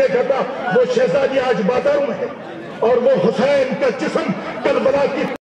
करता, वो शहजादी आज बाजारों में है और वो हुसैन का जिस्म